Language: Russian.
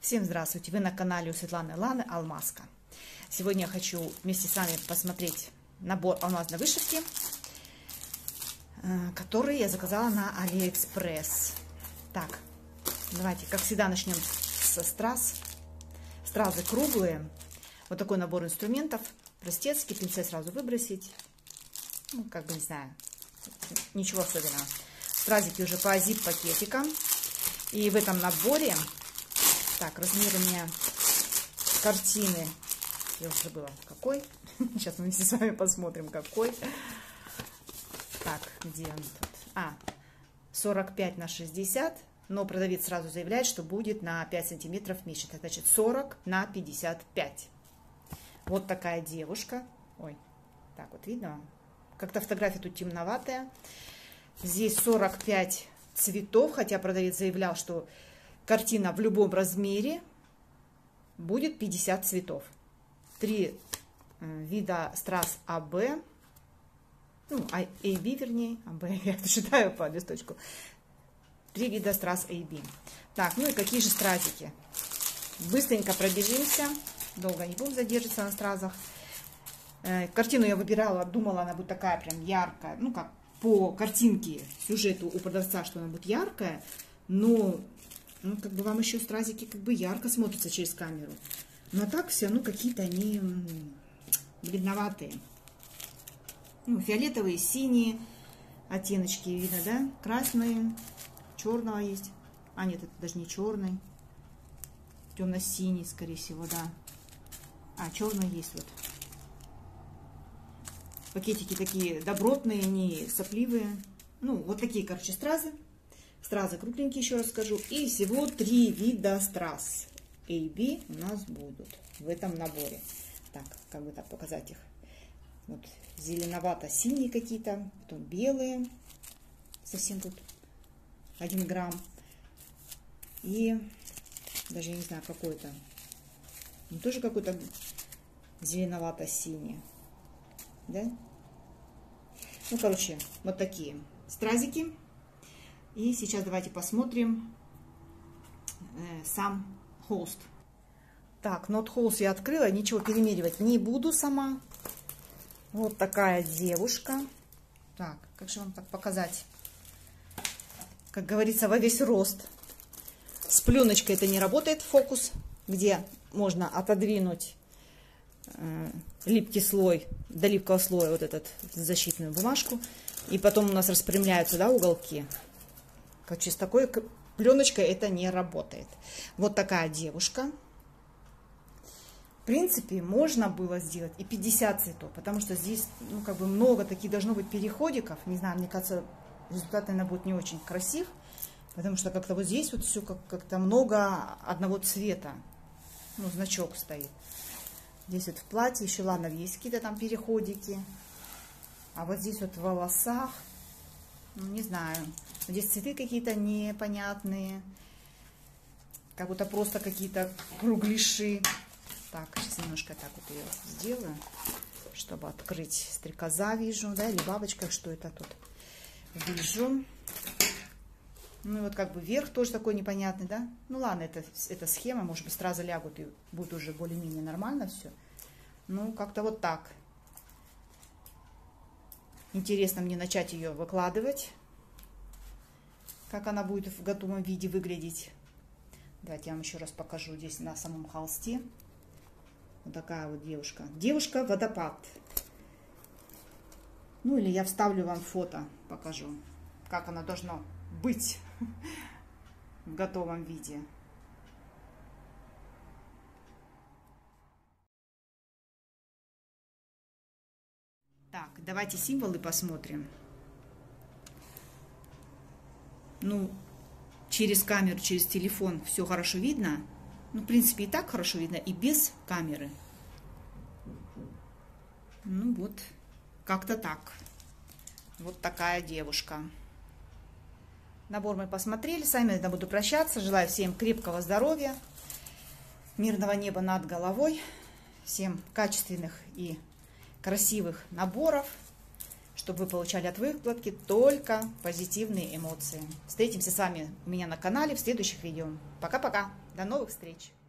Всем здравствуйте! Вы на канале у Светланы Ланы Алмазка. Сегодня я хочу вместе с вами посмотреть набор алмазной вышивки, который я заказала на AliExpress. Так, давайте, как всегда, начнем со страз. Стразы круглые. Вот такой набор инструментов. Простецкий, пинцет сразу выбросить. Ну, как бы, не знаю, ничего особенного. Стразики уже по зип-пакетикам. И в этом наборе... Так, размер у меня картины, я уже забыла какой. Сейчас мы вместе с вами посмотрим какой. Так, где он тут? 45 на 60, но продавец сразу заявляет, что будет на 5 сантиметров меньше. Это значит 40 на 55. Вот такая девушка. Ой, так вот видно. Как-то фотография тут темноватая. Здесь 45 цветов, хотя продавец заявлял, что картина в любом размере будет 50 цветов. 3 вида страз АБ, ну, AB вернее, АБ, я считаю по листочку. 3 вида страз AB. Так, ну и какие же стразики? Быстренько пробежимся, долго не будем задерживаться на стразах. Картину я выбирала, думала, она будет такая прям яркая, ну как по картинке, сюжету у продавца, что она будет яркая, но... Ну, как бы вам еще стразики как бы ярко смотрятся через камеру. Но так все, ну, какие-то они бледноватые. Ну, фиолетовые, синие оттеночки видно, да? Красные, черного есть. А, нет, это даже не черный. Темно-синий, скорее всего, да. А, черный есть вот. Пакетики такие добротные, не сопливые. Ну, вот такие, короче, стразы. Стразы кругленькие, еще раз скажу. И всего 3 вида страз AB у нас будут в этом наборе. Так, как бы так показать их. Вот зеленовато-синие какие-то, потом белые. Совсем тут 1 грамм. И даже я не знаю, какой-то. Ну, тоже какой-то зеленовато-синий. Да? Ну, короче, вот такие стразики. И сейчас давайте посмотрим сам холст. Так, нот холст я открыла, ничего перемеривать не буду сама. Вот такая девушка. Так, как же вам так показать? Как говорится, во весь рост. С пленочкой это не работает, фокус, где можно отодвинуть липкий слой, до липкого слоя вот этот защитную бумажку. И потом у нас распрямляются, да, уголки. Короче, с такой пленочкой это не работает. Вот такая девушка. В принципе, можно было сделать и 50 цветов, потому что здесь, ну, как бы много таких должно быть переходиков. Не знаю, мне кажется, результат, наверное, будет не очень красив, потому что как-то вот здесь вот все как-то много одного цвета. Ну, значок стоит. Здесь вот в платье еще, ладно, есть какие-то там переходики. А вот здесь вот в волосах, ну, не знаю. Здесь цветы какие-то непонятные. Как будто просто какие-то кругляши. Так, сейчас немножко так вот ее сделаю, чтобы открыть. Стрекоза вижу, да, или бабочка, что это тут вижу. Ну и вот как бы верх тоже такой непонятный, да. Ну ладно, это схема, может быть, стразы лягут и будет уже более-менее нормально все. Ну, как-то вот так. Интересно мне начать ее выкладывать. Как она будет в готовом виде выглядеть. Давайте я вам еще раз покажу здесь на самом холсте. Вот такая вот девушка. Девушка-водопад. Ну или я вставлю вам фото, покажу, как она должна быть в готовом виде. Так, давайте символы посмотрим. Ну, через камеру, через телефон все хорошо видно. Ну, в принципе, и так хорошо видно, и без камеры. Ну, вот, как-то так. Вот такая девушка. Набор мы посмотрели. Сами я буду прощаться. Желаю всем крепкого здоровья, мирного неба над головой, всем качественных и красивых наборов, чтобы вы получали от выкладки только позитивные эмоции. Встретимся с вами у меня на канале в следующих видео. Пока-пока! До новых встреч!